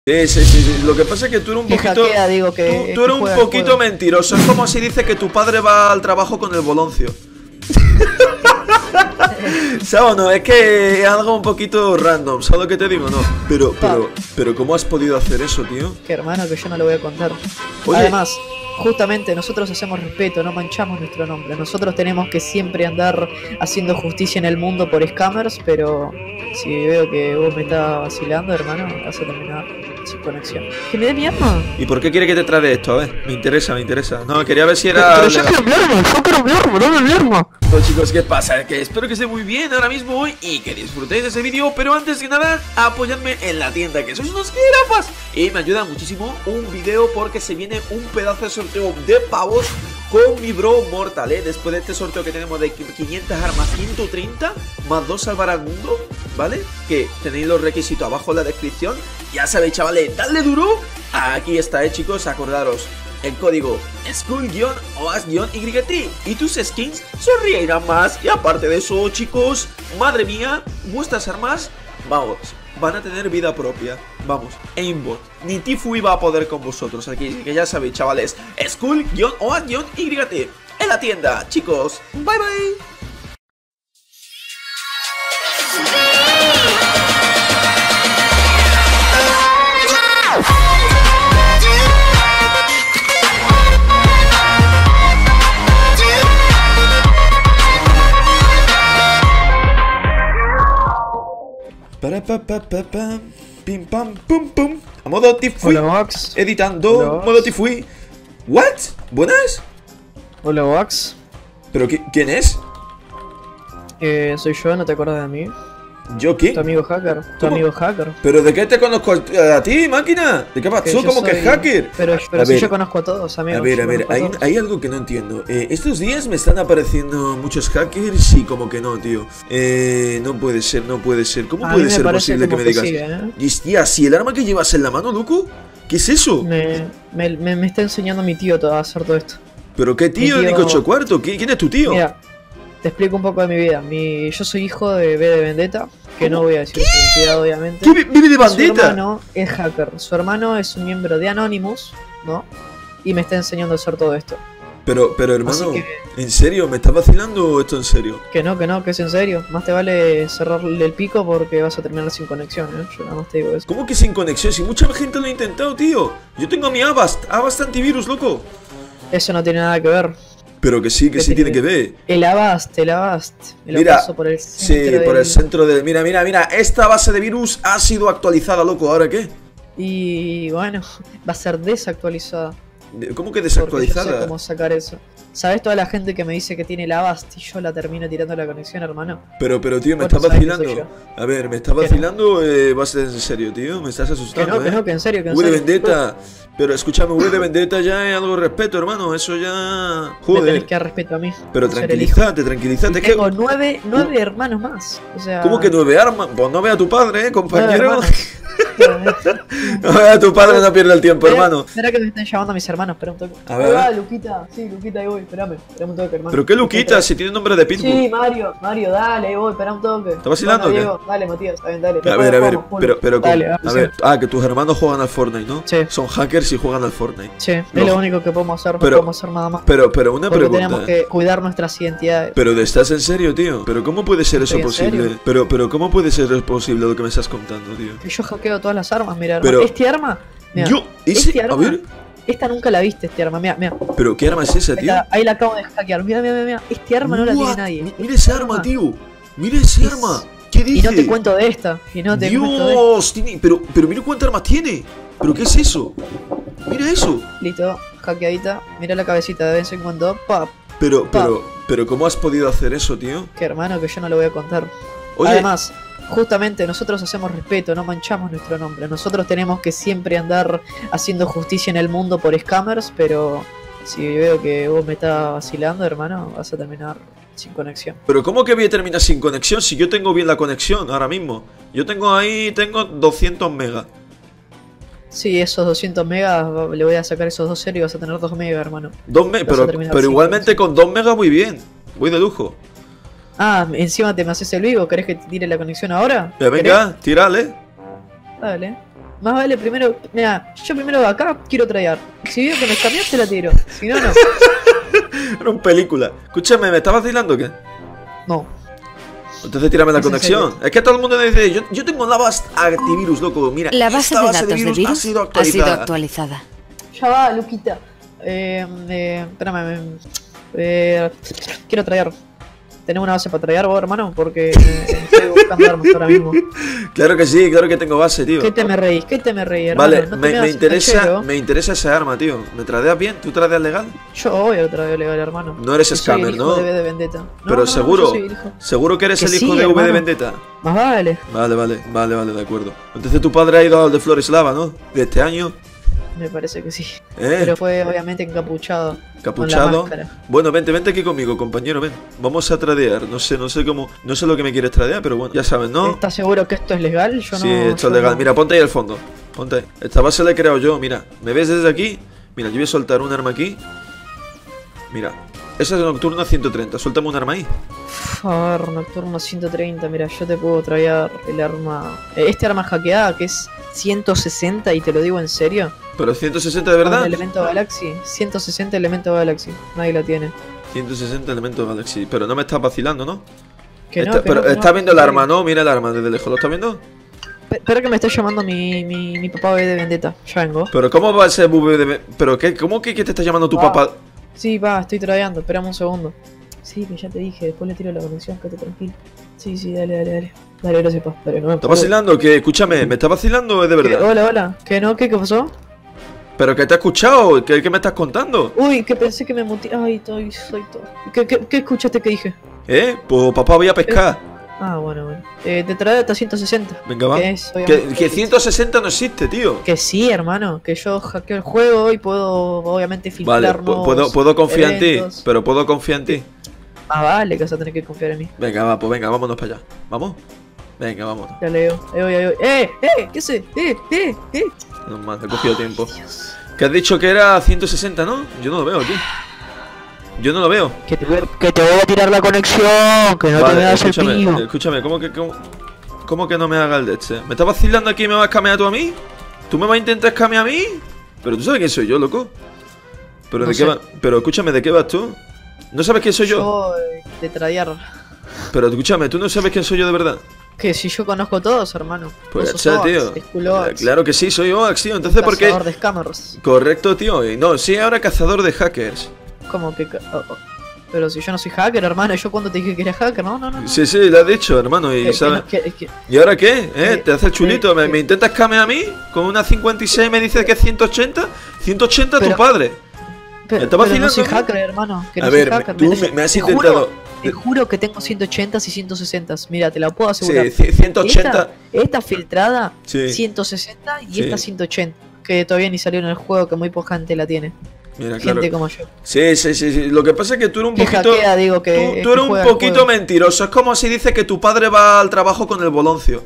Sí. Lo que pasa es que tú eres un poquito... Hackea, digo, que tú eres un poquito mentiroso. Es como si dice que tu padre va al trabajo con el boloncio. ¿Sabes o no? Es que es algo un poquito random. ¿Sabes lo que te digo? No. Pero ¿cómo has podido hacer eso, tío? Que hermano, que yo no lo voy a contar. Oye. Además, justamente nosotros hacemos respeto, no manchamos nuestro nombre. Nosotros tenemos que siempre andar haciendo justicia en el mundo por scammers, pero si veo que vos me estás vacilando, hermano, vas a terminar sin conexión. ¡Que me dé mi arma! ¿Y por qué quiere que te trae esto? A ver, me interesa. No, quería ver si era... Pero yo quiero mi arma, dame mi arma. Bueno, chicos, ¿qué pasa? Que espero que esté muy bien ahora mismo hoy y que disfrutéis de ese vídeo. Pero antes que nada, apoyadme en la tienda, que sois unos jirafas. Y me ayuda muchísimo un video porque se viene un pedazo de sorteo de pavos con mi bro Mortal, después de este sorteo que tenemos de 500 armas, 130 más 2 salvar al mundo, ¿vale? Que tenéis los requisitos abajo en la descripción. Ya sabéis, chavales, dadle duro. Aquí está, chicos, acordaros. El código Skull-OAS-YT y tus skins sonreirán más. Y aparte de eso, chicos, madre mía, vuestras armas, vamos, van a tener vida propia. Vamos, aimbot. Ni Tifui va a poder con vosotros aquí, que ya sabéis, chavales. Skull-OAS-YT en la tienda, chicos. Bye bye. Pim pam pum pum. A modo Tifui. Hola, Max. Editando. Hola, Modo Tifui. ¿What? ¿Buenas? Hola, Wax. ¿Pero quién es? Soy yo, ¿no te acuerdas de mí? ¿Yo qué? Tu amigo hacker. Tu ¿Cómo? amigo hacker. ¿Pero de qué te conozco a ti, máquina? ¿De qué pasó? yo ¿Cómo que soy- hacker? Pero A si ver. yo conozco a todos, amigo. A ver, yo conozco a todos. hay algo que no entiendo. Estos días me están apareciendo muchos hackers y como que no, tío. No puede ser. ¿Cómo A mí puede me ser parece posible que como me digas? sí, ¿eh? Y hostia, si el arma que llevas en la mano, loco, ¿qué es eso? Me está enseñando mi tío a hacer todo esto. ¿Pero qué tío, Mi tío- Nico Chocuarto? ¿Quién es tu tío? Mira, te explico un poco de mi vida. Yo soy hijo de B de Vendetta, que no voy a decir su identidad, obviamente. ¿Qué vive de Su bandita? hermano es hacker. Su hermano es un miembro de Anonymous, ¿no? Y me está enseñando a hacer todo esto. Pero hermano, Así que- ¿en serio? ¿Me estás vacilando o esto en serio? Que no, que es en serio. Más te vale cerrarle el pico porque vas a terminar sin conexión, ¿eh? Yo nada más te digo eso. ¿Cómo que sin conexión? Si mucha gente lo ha intentado, tío. Yo tengo mi Avast antivirus, loco. Eso no tiene nada que ver. Pero que sí ¿Qué tiene tiene que ver. El Avast. Me lo Mira, paso por el sí, centro por del- el centro del... Mira, esta base de virus ha sido actualizada, loco. ¿Ahora qué? Y bueno, va a ser desactualizada. ¿Cómo que Porque yo sé desactualizada? cómo sacar eso. ¿Sabes toda la gente que me dice que tiene el Avast y yo la termino tirando la conexión, hermano? Pero tío, me Bueno, estás sabes que soy vacilando. yo. A ver, ¿me estás Que no. vacilando? ¿Vas en serio, tío? Me estás Que asustando, no, que en serio, que en V de serio. Vendetta. Pero escúchame, V de Vendetta ya es algo de respeto, hermano. Eso ya... Me tenés Joder. que dar respeto a mí. Pero por ser el hijo. tranquilízate. Es que... Tengo nueve hermanos más. O sea, ¿Cómo que 9 armas? Pues no vea a tu padre, compañero. hermanos. No vea a tu padre, no pierda el tiempo, hermano. Espera que me están llamando mis hermanos, espera un toque. A ver, Ahí a va, ver. Luquita. Sí, Luquita, ahí voy, espérame un toque, hermano. ¿Pero qué Luquita? Si tiene nombre de Pitbull. Sí, Mario, dale, ahí voy, espera un toque. ¿Está vacilando Bueno, o qué? Diego, dale, Matías, está bien, dale. A ver, Después jugamos, pero dale, a ver, que tus hermanos juegan al Fortnite, ¿no? Sí. Son hackers y juegan al Fortnite. Sí, es Los- lo único que podemos hacer, no Pero- podemos hacer nada más. Pero una Porque pregunta. tenemos que cuidar nuestras identidades. Pero ¿estás en serio, tío? ¿Pero cómo puede ser eso ¿Estoy en posible? serio? Pero ¿cómo puede ser posible lo que me estás contando, tío? Que yo hackeo todas las armas, mira, Pero- hermano. Este arma, mira, Yo, ese, este a arma, ver, esta nunca la viste, este arma, mira. pero ¿qué arma es esa, tío? Ahí la acabo de hackear, mira. Este arma no la tiene What? nadie. Mira ese arma, tío. Mira ese Es- arma. ¿Qué dice? Y no te cuento de esta, cuento de esta. Dios, pero mira cuántas armas tiene. ¿Pero qué es eso? Mira eso. Listo, hackeadita, mira la cabecita de vez en cuando, pap. Pero ¿cómo has podido hacer eso, tío? Que hermano, que yo no lo voy a contar. Oye, Además, justamente nosotros hacemos respeto, no manchamos nuestro nombre. Nosotros tenemos que siempre andar haciendo justicia en el mundo por scammers, pero si veo que vos me estás vacilando, hermano, vas a terminar sin conexión. pero ¿cómo que voy a terminar sin conexión si yo tengo bien la conexión ahora mismo? Yo tengo 200 megas. Sí, esos 200 megas, le voy a sacar esos 2 ceros y vas a tener 2 megas, hermano. Vas a Pero terminar sin igualmente con 2 megas voy bien. Voy de lujo. Ah, encima te me haces el vivo, ¿querés que te tire la conexión ahora? Venga, tírale. Dale. Más vale primero. Mira, yo primero acá quiero traer. Si veo que me cambias, te la tiro. Si no, no. Era una película. Escúchame, ¿me estás vacilando o qué? No. Entonces tírame la ¿Es en conexión. Es que todo el mundo me dice, yo tengo la base antivirus, loco. Mira, La base esta de datos de virus ha sido ha sido actualizada. actualizada. Ya va, Luquita. Espérame. Quiero traer. ¿Tenés una base para traer vos, hermano? Porque estoy buscando armas ahora mismo. Claro que sí, claro que tengo base, tío. ¿Qué te me reís? ¿Qué te me reís, hermano? Vale, No te me hagas fachero. interesa esa arma, tío. ¿Me tradeas bien? ¿Tú tradeas legal? Yo voy a traer legal, hermano. No eres Yo soy scammer, el hijo ¿no? de V de Vendetta. No, Pero no, seguro, yo soy el hijo. seguro que eres Que el hijo sí, de V de hermano. Vendetta. Más vale. Vale, de acuerdo. Entonces tu padre ha ido al de Floreslava, ¿no? De este año. Me parece que sí. Pero fue obviamente encapuchado. Capuchado. Con la máscara. Bueno, vente aquí conmigo, compañero, ven. Vamos a tradear. No sé cómo. No sé lo que me quieres tradear, pero bueno, ya sabes, ¿no? ¿Estás seguro que esto es legal? Yo Sí, no. esto es yo legal. no. Mira, ponte ahí al fondo. Ponte ahí. Esta base la he creado yo, mira. ¿Me ves desde aquí? Mira, yo voy a soltar un arma aquí. Mira. Esa es nocturna 130. Suéltame un arma ahí. A ver, nocturno 130. Mira, yo te puedo traer el arma. Este arma hackeada que es 160 y te lo digo en serio. Pero 160 de verdad. Un elemento Galaxy. 160 elemento Galaxy. Nadie la tiene. 160 elementos Galaxy. Pero no me estás vacilando, ¿no? Que no, Pero que no, estás viendo el en arma, serio. ¿no? Mira el arma desde lejos. ¿Lo estás viendo? Espera que me está llamando mi papá de Vendetta. Ya vengo. Pero ¿cómo va a ser VD? ¿Pero qué? ¿Cómo que te está llamando tu Ah. papá? Sí, va, estoy tradeando. Esperame un segundo. Sí, que ya te dije. Después le tiro la conexión. Quédate tranquilo. Sí, dale. Dale, gracias, pa. Dale, no me ¿Estás puedo- vacilando? ¿Qué? Escúchame, ¿me estás vacilando o es de ¿Qué? verdad? Hola. ¿Qué no? ¿Qué pasó? ¿Pero qué te has escuchado? ¿Qué me estás contando? Uy, que pensé que me muteé. Ay, soy todo. ¿Qué escuchaste que dije? Pues papá voy a pescar. Ah, bueno. Te trae hasta 160. Venga, va. Que es, obviamente, Que 160 no existe, tío. Que sí, hermano. Que yo hackeo el juego y puedo, obviamente, Vale, filtrar nuevos puedo confiar en eventos. ti. Pero puedo confiar en ti. Ah, vale, que vas a tener que confiar en mí. Venga, va, pues venga, vámonos para allá. ¿Vamos? Venga, vámonos. Ya leo. Ahí voy. ¿Qué sé? No más, he cogido tiempo. Que has dicho que era 160, ¿no? Yo no lo veo aquí. Yo no lo veo. Que te voy a tirar la conexión. Que no te me das el pío. Escúchame, ¿cómo que no me haga el de este? ¿Me estás vacilando aquí y me vas a escamear tú a mí? ¿Tú me vas a intentar escamear a mí? Pero tú sabes quién soy yo, loco. Pero No de qué sé. va, pero escúchame, ¿de qué vas tú? ¿No sabes quién soy yo? Yo, de tradear. Pero escúchame, ¿tú no sabes quién soy yo de verdad? Que si yo conozco a todos, hermano. Pues Vos ya sos sé, tío. Oax, es Skull Oax, Claro que sí, soy Oax, tío. Entonces, ¿por qué? cazador de scammers. Correcto, tío. No, sí, ahora cazador de hackers. ¿Cómo que? Pero si yo no soy hacker, hermano. Yo cuando te dije que era hacker, no. Sí, lo has dicho, hermano. Y, ¿sabes? ¿Y ahora qué? ¿Te hace el chulito? ¿Me intentas escamear a mí? ¿Con una 56 me dices que es 180? 180 a tu Pero- padre. Pero, estás pero no vacilando, soy ¿no? hacker, hermano. Que no A soy ver, hacker. tú me has te intentado. Te juro que tengo 180 y 160. Mira, te la puedo Sí, asegurar. 180. Esta filtrada, Sí. 160 y Sí. esta 180. Que todavía ni salió en el juego, que muy poca gente la tiene. Mira, Gente claro. como yo. Sí. Lo que pasa es que tú eres un Que poquito. hackea, digo, que Tú eres un juega el poquito juego. mentiroso. Es como si dice que tu padre va al trabajo con el boloncio.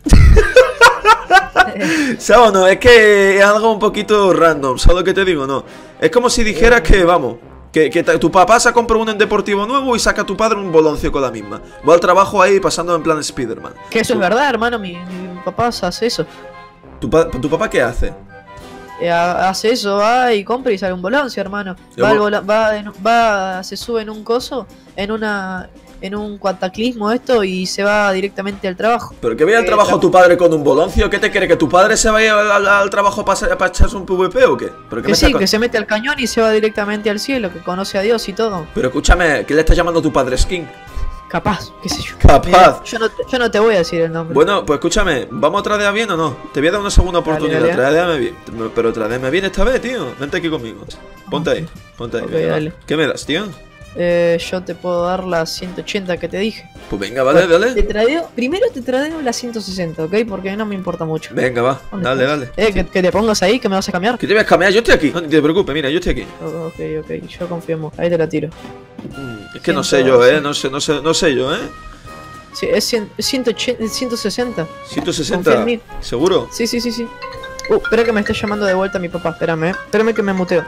¿Sabes o no? Es que es algo un poquito random. ¿Sabes lo que te digo? No. Es como si dijeras que, vamos, tu papá se compró un deportivo nuevo y saca a tu padre un boloncio con la misma. Va al trabajo ahí pasando en plan Spiderman. Que eso es verdad, hermano. Mi papá hace eso. ¿Tu papá qué hace? Hace eso, va y compra y sale un boloncio, hermano. ¿Y Va, vos? se sube en un coso, en un cuantaclismo esto y se va directamente al trabajo. ¿Pero que vaya al trabajo tu padre con un boloncio? ¿Qué te cree? ¿Que tu padre se vaya al trabajo para echarse un PvP o qué? ¿Pero qué Que me sí, está que se mete al cañón y se va directamente al cielo, que conoce a Dios y todo. Pero escúchame, ¿qué le estás llamando a tu padre Skin? Capaz, qué sé yo. Capaz. Mira, yo no te voy a decir el nombre. Bueno, pues escúchame, ¿vamos a tradear bien o no? Te voy a dar una segunda oportunidad, dale. tradeame bien. Pero tradeame bien esta vez, tío. Vente aquí conmigo. Ponte ahí. Ok, venga, va. dale. ¿Qué me das, tío? Yo te puedo dar la 180 que te dije. Pues venga, vale, dale. Primero te tradeo la 160, ¿ok? Porque no me importa mucho. Venga, va, ¿Dónde dale, estás? dale. Que te pongas ahí, que me vas a cambiar. ¿Qué te voy a cambiar? Yo estoy aquí. No te preocupes, mira, yo estoy aquí. Ok, yo confío en vos. Ahí te la tiro. Es que no sé yo, no sé yo, Sí, es 180, 160. 160. Confía en mí. ¿Seguro? Sí. Espera que me está llamando de vuelta mi papá. Espérame que me muteo.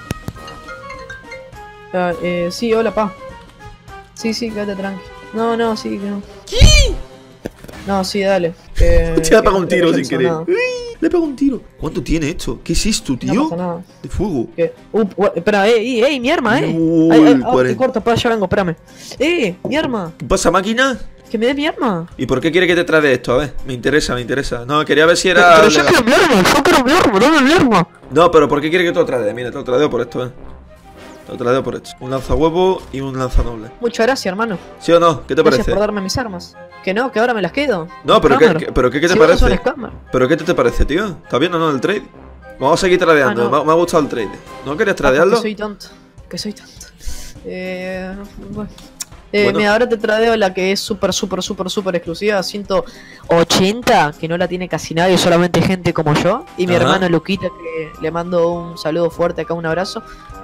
Sí, hola, pa. Sí, quédate tranqui. No, sí, que no. ¿Qué? No, sí, dale. Te ha pegado un tiro sin querer. nada. Le pego un tiro. ¿Cuánto tiene esto? ¿Qué es esto, tío? No pasa nada. De fuego. ¿Qué? Espera, mi arma, Uy, te corto, para, ya vengo, espérame. Mi arma. ¿Qué pasa, máquina? Que me dé mi arma. ¿Y por qué quiere que te trae esto? A ver, me interesa, me interesa. No, quería ver si era... Pero yo quiero mi arma, dame mi arma. No, pero ¿por qué quiere que te lo trade? Mira, te lo tradeo por esto, Te lo tradeo por esto. Un lanzahuevo y un lanzanoble. Muchas gracias, hermano. ¿Sí o no? ¿Qué te Gracias parece? por darme mis armas. Que no, que ahora me las quedo. No, pero Scammer. ¿qué te Si parece? vos sos un scammer. ¿Pero qué te parece, tío? ¿Estás bien o no el trade? Vamos a seguir tradeando, no. me ha gustado el trade. ¿No querías Que tradearlo? soy tonto. Que soy tonto. Bueno. Bueno. Mira, ahora te tradeo la que es súper exclusiva, 180, que no la tiene casi nadie, solamente gente como yo. Y mi Ajá. hermano Luquita, que le mando un saludo fuerte acá, un abrazo.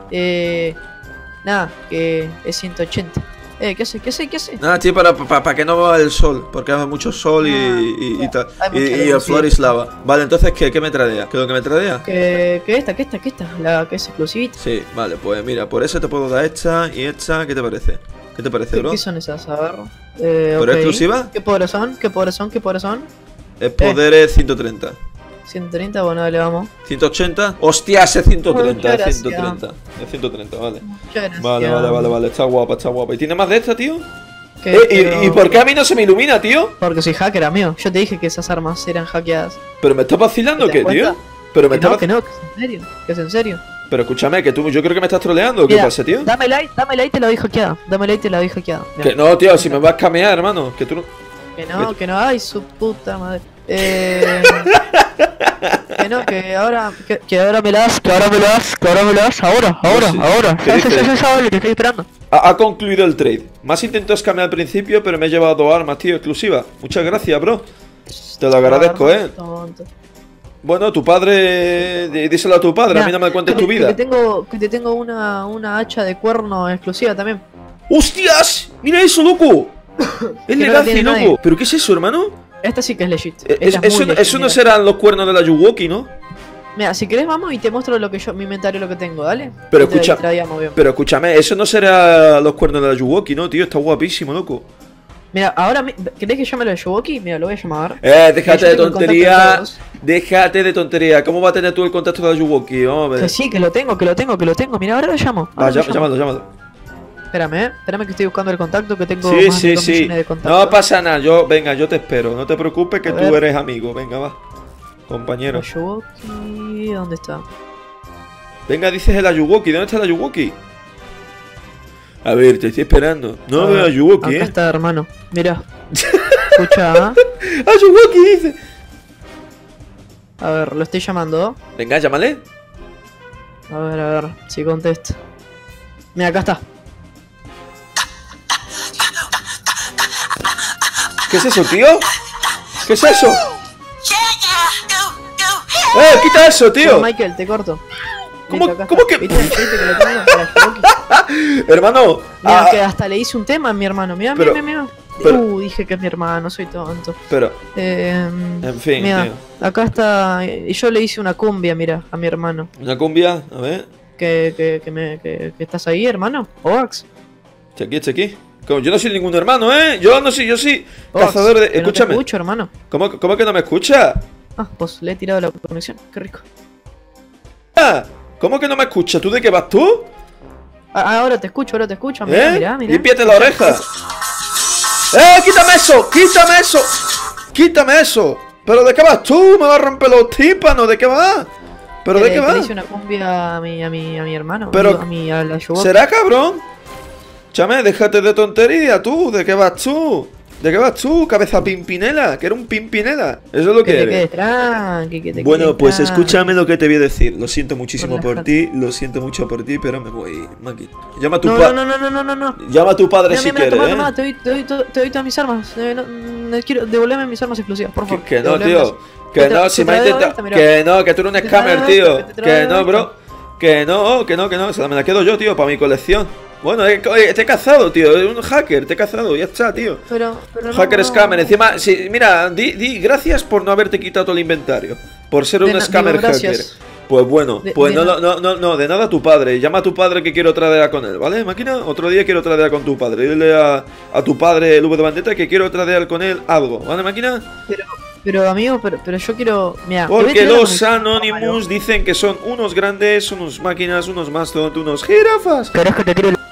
Nada, que es 180. ¿Qué hace? Nada, tío, para que no vea el sol, porque hace mucho sol y tal. hay mucha Y el luz, flor y sí. lava. Vale, entonces, ¿qué me tradea? ¿Qué es lo que me tradea? Que esta, la que es exclusivita. Sí, vale, pues mira, por eso te puedo dar esta y esta. ¿Qué te parece? ¿Qué te parece, bro? ¿Qué son esas? A ver. ¿Pero ok. exclusiva? ¿Qué poderes son? ¿Qué poderes son? Es poderes 130. 130, bueno, dale, vamos. 180. Hostias, es 130, Muchas es gracias. 130. Es 130, vale. Muchas gracias. Vale. Está guapa, está guapa. ¿Y tiene más de esta, tío? ¿Qué? ¿Y por qué a mí no se me ilumina, tío? Porque soy hacker, amigo. Yo te dije que esas armas eran hackeadas. ¿Pero me estás vacilando o ¿Te qué, das tío? cuenta? Pero me Que estás no, que es en serio. Que es en serio. Pero escúchame, que tú, yo creo que me estás troleando. ¿Qué Mira, pasa, tío? Dame like, te la doy hackeada. Mira. Que no, tío, si me vas a camear, hermano. Que tú no... Que no, ay, su puta madre. Que no, que ahora me las, ahora, sí. ¿Qué ya, dices? vale, te estoy esperando. Ha concluido el trade. Más intentó escamear al principio, pero me he llevado 2 armas, tío, exclusiva. Muchas gracias, bro. Te lo agradezco, Tonto. Bueno, tu padre... Díselo a tu padre, a mí no me cuentes tu vida. Que te tengo una hacha de cuerno exclusiva también. ¡Hostias! ¡Mira eso, loco! Es Que no la legacy, tiene loco. nadie. ¿Pero qué es eso, hermano? Esta sí que es legit. Esta es muy legit, Eso no mira. serán los cuernos de la Yuwoki, ¿no? Mira, si querés vamos y te muestro mi inventario, lo que tengo, ¿dale? Pero Y te escucha- traíamos bien. Pero escúchame, eso no será los cuernos de la Yuwoki, ¿no, tío? Está guapísimo, loco. Mira, ahora, ¿querés que llame a Yuwoki? Mira, lo voy a llamar. Déjate Yo de tengo el contacto de tontería. todos. Déjate de tontería. ¿Cómo va a tener tú el contacto de la Yuwoki? Vamos a ver. Que sí, que lo tengo. Mira, ahora lo llamo. Va, Ahora lo llamo. llámalo. Espérame que estoy buscando el contacto, que tengo Sí, más de 2 sí. millones de contactos. No pasa nada. Venga, yo te espero. No te preocupes que A tú ver. eres amigo. Venga, va. Compañero. Yuwoki, ¿dónde está? Venga, dices el Ayuwoki. ¿Dónde está el Ayuwoki? A ver, te estoy esperando. No A veo ver, a Ayuwoki, Acá está, hermano. Mira. Escucha, Ayuwoki dice. A ver, lo estoy llamando. Venga, llámale. A ver, si contesta. Mira, acá está. ¿Qué es eso, tío? ¿Qué es eso? Quita eso, tío. Michael, te corto. ¿Cómo- Listo, acá cómo está. que- ¿Viste que lo tengo para Yuwoki? Hermano. Mira, que hasta le hice un tema a mi hermano. Mira. pero- Dije que es mi hermano, soy tonto. Pero, En fin, mira, tío. acá está. Y yo le hice una cumbia, mira, a mi hermano. Una cumbia, a ver. Que estás ahí, hermano. Oax. Está aquí. Como yo no soy ningún hermano, ¿eh? Yo soy Oax, cazador de... que no te Escúchame. escucho, hermano. ¿Cómo que no me escucha? Ah, pues le he tirado la conexión. Qué rico. ¿Cómo que no me escucha? ¿Tú de qué vas tú? Ahora te escucho. Mira, mira. Límpiate la oreja. ¡Quítame eso! ¡Quítame eso! ¿Pero de qué vas tú? ¿Me vas a romper los tímpanos? ¿De qué vas? ¿Pero de qué Le vas? hice una cumbia a mi hermano. Pero- Digo, a la Yuwoki. ¿Será cabrón? Chame, déjate de tontería, tú. ¿De qué vas tú? ¿De qué vas tú, cabeza pimpinela? Que era un pimpinela. Eso es lo Que que te eres. quedes tranqui, que te Bueno, quedes pues tranqui. escúchame lo que te voy a decir. Lo siento muchísimo por Relájate. ti, lo siento mucho por ti, pero me voy, Maki. Llama a tu No, padre. no. Llama a tu padre Mira, si mira, quieres, toma, te doy todas mis armas. Quiero devolverme mis armas exclusivas, por favor. Que no, Devolvémelas. tío. Que no, si me ha intentado. Que no, que tú eres un scammer, tío. Que no, bro. Que no. Se me la quedo yo, tío, para mi colección. Bueno, te he cazado, tío. Es un hacker, te he cazado, ya está, tío. Pero no, Hacker no. scammer, encima, sí, mira, di gracias por no haberte quitado todo el inventario. Por ser un scammer digo, hacker. gracias. Pues bueno, pues de no, de nada a tu padre. Llama a tu padre que quiero tradear con él, ¿vale, máquina? Otro día quiero tradear con tu padre. Dile a tu padre el V de Bandeta que quiero tradear con él algo, ¿vale, máquina? Pero amigo, pero yo quiero. Mira, Porque los Anonymous dicen que son unos grandes, unos máquinas, unos mastodontes, unos jirafas. ¿Querés que te tire